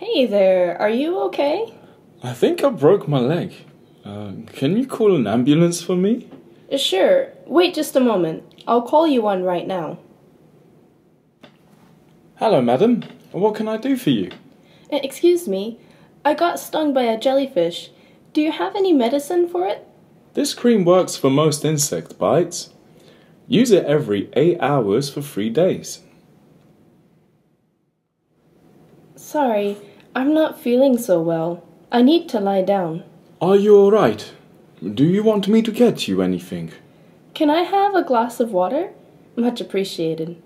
Hey there, are you okay? I think I broke my leg. Can you call an ambulance for me? Sure, wait just a moment. I'll call you one right now. Hello, madam. What can I do for you? Excuse me, I got stung by a jellyfish. Do you have any medicine for it? This cream works for most insect bites. Use it every 8 hours for 3 days. Sorry, I'm not feeling so well. I need to lie down. Are you alright? Do you want me to get you anything? Can I have a glass of water? Much appreciated.